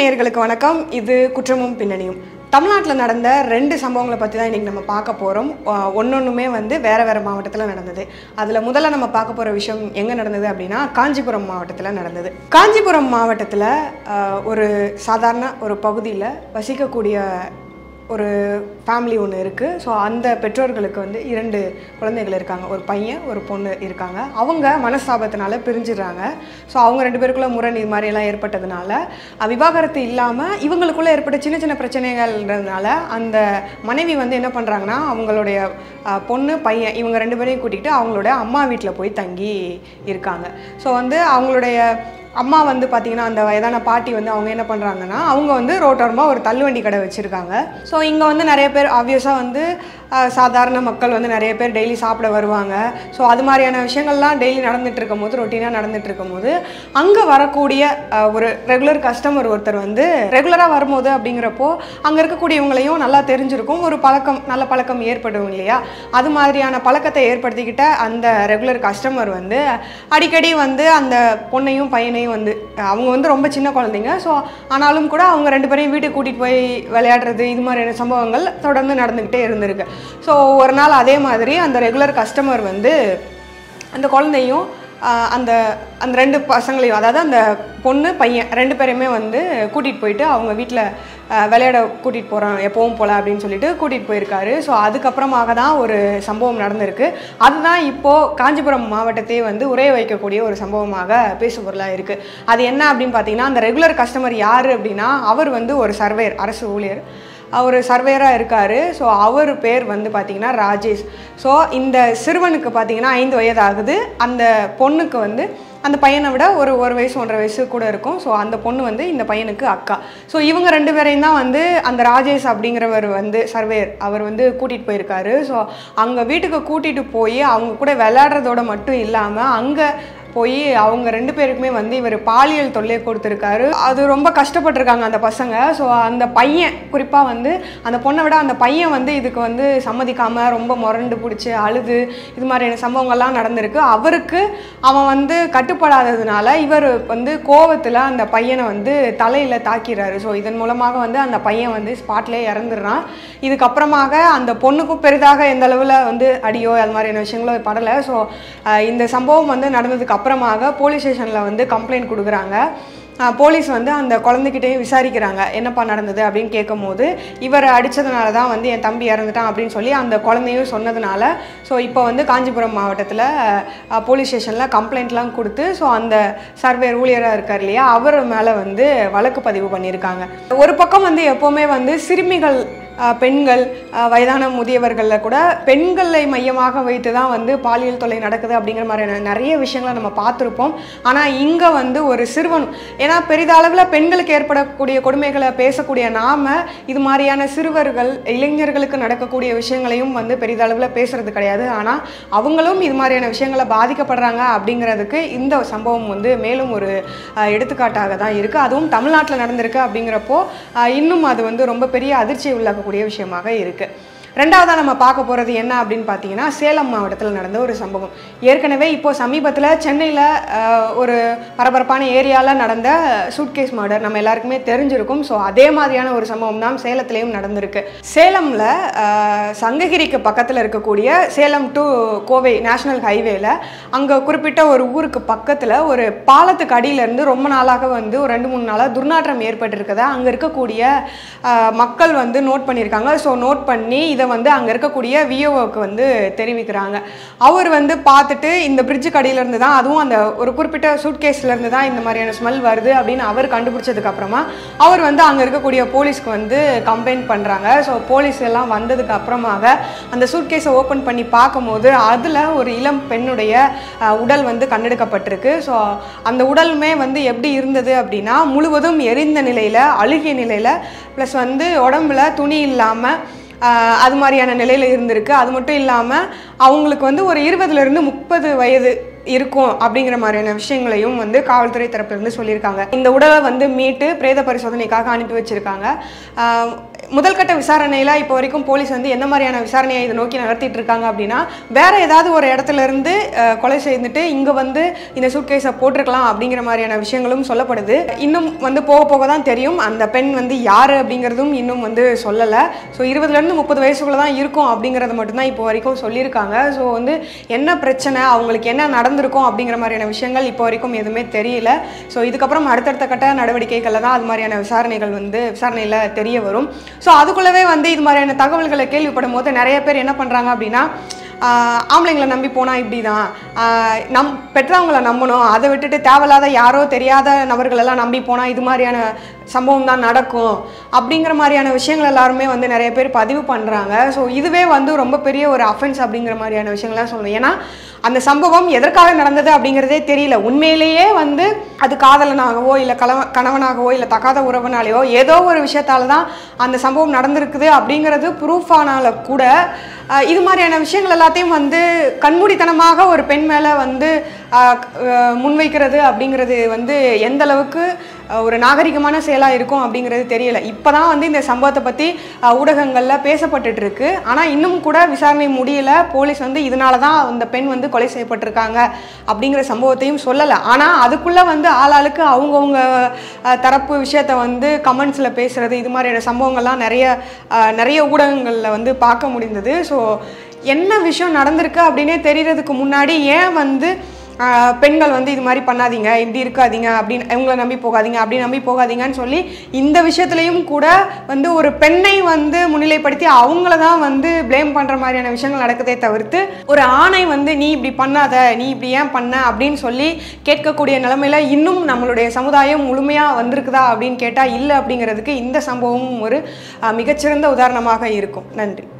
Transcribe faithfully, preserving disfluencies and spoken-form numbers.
நேயர்களுக்கு வணக்கம். இது குற்றமும் பின்னணியும். தமிழ்நாட்டில் நடந்த ரெண்டு சம்பவங்களை பற்றி தான் இன்றைக்கி நம்ம பார்க்க போகிறோம். ஒன்னொன்றுமே வந்து வேறு வேறு மாவட்டத்தில் நடந்தது. அதில் முதல்ல நம்ம பார்க்க போகிற விஷயம் எங்கே நடந்தது அப்படின்னா காஞ்சிபுரம் மாவட்டத்தில் நடந்தது. காஞ்சிபுரம் மாவட்டத்தில் ஒரு சாதாரண ஒரு பகுதியில் வசிக்கக்கூடிய ஒரு ஃபேமிலி ஒன்று இருக்குது. ஸோ அந்த பெற்றோர்களுக்கு வந்து இரண்டு குழந்தைகள் இருக்காங்க, ஒரு பையன் ஒரு பொண்ணு இருக்காங்க. அவங்க மனஸ்தாபத்தினால பிரிஞ்சிடுறாங்க. ஸோ அவங்க ரெண்டு பேருக்குள்ளே முரண் இது மாதிரியெல்லாம் ஏற்பட்டதுனால விவாகரத்து இல்லாமல் இவங்களுக்குள்ளே ஏற்பட்ட சின்ன சின்ன பிரச்சனைகள்ன்றதுனால அந்த மனைவி வந்து என்ன பண்ணுறாங்கன்னா அவங்களுடைய பொண்ணு பையன் இவங்க ரெண்டு பேரையும் கூட்டிகிட்டு அவங்களோட அம்மா வீட்டில் போய் தங்கி இருக்காங்க. ஸோ வந்து அவங்களுடைய அம்மா வந்து பார்த்திங்கன்னா அந்த வயதான பாட்டி வந்து அவங்க என்ன பண்ணுறாங்கன்னா அவங்க வந்து ரோட்டோரமாக ஒரு தள்ளுவண்டி கடை வச்சுருக்காங்க. ஸோ இங்கே வந்து நிறைய பேர் ஆப்வியஸாக வந்து சாதாரண மக்கள் வந்து நிறைய பேர் டெய்லி சாப்பிட வருவாங்க. ஸோ அது மாதிரியான விஷயங்கள்லாம் டெய்லி நடந்துகிட்டு இருக்கும் போது ரொட்டீனாக நடந்துகிட்டு இருக்கும் போது அங்கே வரக்கூடிய ஒரு ரெகுலர் கஸ்டமர் ஒருத்தர் வந்து ரெகுலராக வரும்போது அப்படிங்கிறப்போ அங்கே இருக்கக்கூடியவங்களையும் நல்லா தெரிஞ்சிருக்கும், ஒரு பழக்கம் நல்ல பழக்கம் ஏற்படும் இல்லையா? அது மாதிரியான பழக்கத்தை ஏற்படுத்திக்கிட்ட அந்த ரெகுலர் கஸ்டமர் வந்து அடிக்கடி வந்து அந்த பொண்ணையும் பையனையும் வந்து அவங்க வந்து ரொம்ப சின்ன குழந்தைங்க. ஸோ ஆனாலும் கூட அவங்க ரெண்டு பேரையும் வீட்டுக்கு கூட்டிகிட்டு போய் விளையாடுறது இது மாதிரியான சம்பவங்கள் தொடர்ந்து நடந்துக்கிட்டே இருந்திருக்கு. ஸோ ஒரு நாள் அதே மாதிரி அந்த ரெகுலர் கஸ்டமர் வந்து அந்த குழந்தையும் அந்த அந்த ரெண்டு பசங்களையும், அதாவது அந்த பொண்ணு பையன் ரெண்டு பேரையுமே வந்து கூட்டிகிட்டு போயிட்டு அவங்க வீட்டில் விளையாட கூட்டிகிட்டு போகிறோம் எப்பவும் போல் அப்படின்னு சொல்லிட்டு கூட்டிகிட்டு போயிருக்காரு. ஸோ அதுக்கப்புறமாக தான் ஒரு சம்பவம் நடந்திருக்கு. அதுதான் இப்போது காஞ்சிபுரம் மாவட்டத்தையே வந்து உரைய வைக்கக்கூடிய ஒரு சம்பவமாக பேசுபொருளாக இருக்குது. அது என்ன அப்படின்னு பார்த்தீங்கன்னா அந்த ரெகுலர் கஸ்டமர் யார் அப்படின்னா அவர் வந்து ஒரு சர்வேயர், அரசு ஊழியர், அவர் சர்வேயராக இருக்கார். ஸோ அவர் பேர் வந்து பார்த்திங்கன்னா ராஜேஷ். ஸோ இந்த சிறுவனுக்கு பார்த்திங்கன்னா ஐந்து வயது ஆகுது. அந்த பொண்ணுக்கு வந்து அந்த பையனை விட ஒரு ஒரு வயசு ஒன்றரை வயசு கூட இருக்கும். ஸோ அந்த பொண்ணு வந்து இந்த பையனுக்கு அக்கா. ஸோ இவங்க ரெண்டு பேரையும் தான் வந்து அந்த ராஜேஷ் அப்படிங்கிறவர் வந்து சர்வேயர் அவர் வந்து கூட்டிகிட்டு போயிருக்காரு. ஸோ அங்கே வீட்டுக்கு கூட்டிகிட்டு போய் அவங்க கூட விளையாடுறதோட மட்டும் இல்லாமல் அங்கே போய் அவங்க ரெண்டு பேருக்குமே வந்து இவர் பாலியல் தொல்லை கொடுத்துருக்காரு. அது ரொம்ப கஷ்டப்பட்டிருக்காங்க அந்த பசங்க. ஸோ அந்த பையன் குறிப்பாக வந்து அந்த பொண்ணை விட அந்த பையன் வந்து இதுக்கு வந்து சம்மதிக்காமல் ரொம்ப முரண்டு பிடிச்சி அழுது இது மாதிரியான சம்பவங்கள்லாம் நடந்திருக்கு. அவருக்கு அவன் வந்து கட்டுப்படாததுனால இவர் வந்து கோவத்தில் அந்த பையனை வந்து தலையில் தாக்கிறாரு. ஸோ இதன் மூலமாக வந்து அந்த பையன் வந்து ஸ்பாட்லேயே இறந்துடுறான். இதுக்கப்புறமாக அந்த பொண்ணுக்கும் பெரிதாக எந்த அளவில் வந்து அடியோ அது மாதிரியான விஷயங்களோ படலை. ஸோ இந்த சம்பவம் வந்து நடந்ததுக்கு அப்புறமாக போலீஸ் ஸ்டேஷனில் வந்து கம்ப்ளைண்ட் கொடுக்குறாங்க. போலீஸ் வந்து அந்த குழந்தைகிட்டையும் விசாரிக்கிறாங்க என்னப்பா நடந்தது அப்படின்னு கேட்கும் போது இவரை அடித்ததுனால தான் வந்து என் தம்பி இறந்துட்டான் அப்படின்னு சொல்லி அந்த குழந்தையும் சொன்னதுனால ஸோ இப்போ வந்து காஞ்சிபுரம் மாவட்டத்தில் போலீஸ் ஸ்டேஷனில் கம்ப்ளைண்ட்லாம் கொடுத்து ஸோ அந்த சர்வேர் ஊழியராக இருக்கார் இல்லையா அவர் மேலே வந்து வழக்கு பதிவு பண்ணியிருக்காங்க. ஒரு பக்கம் வந்து எப்போவுமே வந்து சிறுமிகள் பெண்கள் வயதான முதியவர்களில் கூட பெண்களை மையமாக வைத்து தான் வந்து பாலியல் தொல்லை நடக்குது அப்படிங்கிற மாதிரியான நிறைய விஷயங்களை நம்ம பார்த்துருப்போம். ஆனால் இங்கே வந்து ஒரு சிறுவன், ஏன்னா பெரிதளவில் பெண்களுக்கு ஏற்படக்கூடிய கொடுமைகளை பேசக்கூடிய நாம் இது மாதிரியான சிறுவர்கள் இளைஞர்களுக்கு நடக்கக்கூடிய விஷயங்களையும் வந்து பெரிதளவில் பேசுறது கிடையாது. ஆனால் அவங்களும் இது மாதிரியான விஷயங்களை பாதிக்கப்படுறாங்க அப்படிங்கிறதுக்கு இந்த சம்பவம் வந்து மேலும் ஒரு எடுத்துக்காட்டாக தான் இருக்குது. அதுவும் தமிழ்நாட்டில் நடந்திருக்கு அப்படிங்கிறப்போ இன்னும் அது வந்து ரொம்ப பெரிய அதிர்ச்சியை உள்ள கூடிய விஷயமாக இருக்கு. ரெண்டாவதாக நம்ம பார்க்க போகிறது என்ன அப்படின்னு பார்த்தீங்கன்னா சேலம் மாவட்டத்தில் நடந்த ஒரு சம்பவம். ஏற்கனவே இப்போது சமீபத்தில் சென்னையில் ஒரு பரபரப்பான ஏரியாவில் நடந்த சூட்கேஸ் மர்டர் நம்ம எல்லாருக்குமே தெரிஞ்சிருக்கும். ஸோ அதே மாதிரியான ஒரு சம்பவம் தான் சேலத்துலேயும் நடந்திருக்கு. சேலமில் சங்ககிரிக்கு பக்கத்தில் இருக்கக்கூடிய சேலம் டு கோவை நேஷனல் ஹைவேல அங்கே குறிப்பிட்ட ஒரு ஊருக்கு பக்கத்தில் ஒரு பாலத்துக்கு அடியிலேருந்து ரொம்ப நாளாக வந்து ஒரு ரெண்டு மூணு நாளாக துர்நாற்றம் ஏற்பட்டிருக்கதை அங்கே இருக்கக்கூடிய மக்கள் வந்து நோட் பண்ணியிருக்காங்க. ஸோ நோட் பண்ணி இதை வந்து அங்கே இருக்கக்கூடிய விஓவுக்கு வந்து தெரிவிக்கிறாங்க. அவர் வந்து பார்த்துட்டு இந்த பிரிட்ஜுக்கு அடியிலேருந்து தான், அதுவும் அந்த ஒரு குறிப்பிட்ட சூட்கேஸ்லேருந்து தான் இந்த மாதிரியான ஸ்மெல் வருது அப்படின்னு அவர் கண்டுபிடிச்சதுக்கு அப்புறமா அவர் வந்து அங்கே இருக்கக்கூடிய போலீஸ்க்கு வந்து கம்ப்ளைண்ட் பண்ணுறாங்க. ஸோ போலீஸ் எல்லாம் வந்ததுக்கு அப்புறமாக அந்த சூட்கேஸை ஓப்பன் பண்ணி பார்க்கும்போது அதில் ஒரு இளம் பெண்ணுடைய உடல் வந்து கண்டெடுக்கப்பட்டிருக்கு. ஸோ அந்த உடலுமே வந்து எப்படி இருந்தது அப்படின்னா முழுவதும் எரிந்த நிலையில், அழுகிய நிலையில், ப்ளஸ் வந்து உடம்புல துணி இல்லாமல் அது மாதிரியான நிலையில் இருந்திருக்கு. அது மட்டும் இல்லாமல் அவங்களுக்கு வந்து ஒரு இருபதுலேருந்து முப்பது வயது இருக்கும் அப்படிங்கிற மாதிரியான விஷயங்களையும் வந்து காவல்துறை தரப்பிலிருந்து சொல்லியிருக்காங்க. இந்த உடலை வந்து மீட்டு பிரேத பரிசோதனைக்காக அனுப்பி வச்சிருக்காங்க. முதல் கட்ட விசாரணையில் இப்போ வரைக்கும் போலீஸ் வந்து எந்த மாதிரியான விசாரணையை இதை நோக்கி நடத்திட்டு இருக்காங்க அப்படின்னா, வேற ஏதாவது ஒரு இடத்துல இருந்து கொலை செய்துட்டு இங்கே வந்து இந்த சூட்கேஸை போட்டிருக்கலாம் அப்படிங்கிற மாதிரியான விஷயங்களும் சொல்லப்படுது. இன்னும் வந்து போக போக தான் தெரியும் அந்த பெண் வந்து யார் அப்படிங்கிறதும் இன்னும் வந்து சொல்லலை. ஸோ இருபதுலேருந்து முப்பது வயசுக்குள்ள தான் இருக்கும் அப்படிங்கிறத மட்டும்தான் இப்போ வரைக்கும் சொல்லியிருக்காங்க. ஸோ வந்து என்ன பிரச்சனை, அவங்களுக்கு என்ன நடந்திருக்கும் அப்படிங்கிற மாதிரியான விஷயங்கள் இப்போ வரைக்கும் எதுவுமே தெரியல. ஸோ இதுக்கப்புறம் அடுத்தடுத்த கட்ட நடவடிக்கைகளில் தான் அது மாதிரியான விசாரணைகள் வந்து விசாரணையில் தெரிய வரும். ஸோ அதுக்குள்ளவே வந்து இது மாதிரியான தகவல்களை கேள்விப்படும் போது நிறைய பேர் என்ன பண்ணுறாங்க அப்படின்னா, ஆம்பளைங்களை நம்பி போனால் இப்படி தான், நம் பெற்றவங்களை நம்பணும், அதை விட்டுட்டு தேவையில்லாத யாரோ தெரியாத நபர்களெல்லாம் நம்பி போனால் இது மாதிரியான சம்பவம் தான் நடக்கும் அப்படிங்கிற மாதிரியான விஷயங்கள் எல்லாருமே வந்து நிறைய பேர் பதிவு பண்ணுறாங்க. ஸோ இதுவே வந்து ரொம்ப பெரிய ஒரு அஃபென்ஸ் அப்படிங்கிற மாதிரியான விஷயங்கள்லாம் சொல்லணும். ஏன்னா அந்த சம்பவம் எதற்காக நடந்தது அப்படிங்கிறதே தெரியல. உண்மையிலேயே வந்து அது காதலனாகவோ இல்லை கலவ கணவனாகவோ இல்லை தகாத உறவுனாலேயோ ஏதோ ஒரு விஷயத்தால தான் அந்த சம்பவம் நடந்திருக்குது அப்படிங்கிறது ப்ரூஃப் ஆனால கூட இது மாதிரியான விஷயங்கள் எல்லாத்தையும் வந்து கண்மூடித்தனமாக ஒரு பெண் மேலே வந்து முன்வைக்கிறது அப்படிங்கிறது வந்து எந்த அளவுக்கு ஒரு நாகரிகமான செயலாக இருக்கும் அப்படிங்கிறது தெரியல. இப்போ தான் வந்து இந்த சம்பவத்தை பற்றி ஊடகங்களில் பேசப்பட்டுட்டு இருக்கு. ஆனால் இன்னும் கூட விசாரணை முடியல. போலீஸ் வந்து இதனால தான் அந்த பெண் வந்து கொலை செய்யப்பட்டிருக்காங்க அப்படிங்கிற சம்பவத்தையும் சொல்லலை. ஆனால் அதுக்குள்ளே வந்து ஆளாளுக்கு அவங்கவுங்க தரப்பு விஷயத்தை வந்து கமெண்ட்ஸில் பேசுகிறது, இது மாதிரியான சம்பவங்கள்லாம் நிறைய நிறைய ஊடகங்களில் வந்து பார்க்க முடிந்தது. ஸோ என்ன விஷயம் நடந்திருக்கு அப்படின்னே தெரியறதுக்கு முன்னாடி ஏன் வந்து பெண்கள் வந்து இது மாதிரி பண்ணாதீங்க, இப்படி இருக்காதீங்க, அப்படின்னு இவங்களை நம்பி போகாதீங்க, அப்படி நம்பி போகாதீங்கன்னு சொல்லி இந்த விஷயத்துலையும் கூட வந்து ஒரு பெண்ணை வந்து முன்னிலைப்படுத்தி அவங்கள தான் வந்து பிளேம் பண்ணுற மாதிரியான விஷயங்கள் நடக்குதே தவிர்த்து ஒரு ஆணை வந்து நீ இப்படி பண்ணாத, நீ இப்படி ஏன் பண்ண அப்படின்னு சொல்லி கேட்கக்கூடிய நிலைமையில இன்னும் நம்மளுடைய சமுதாயம் முழுமையாக வந்திருக்குதா அப்படின்னு கேட்டால் இல்லை அப்படிங்கிறதுக்கு இந்த சம்பவமும் ஒரு மிகச்சிறந்த உதாரணமாக இருக்கும். நன்றி.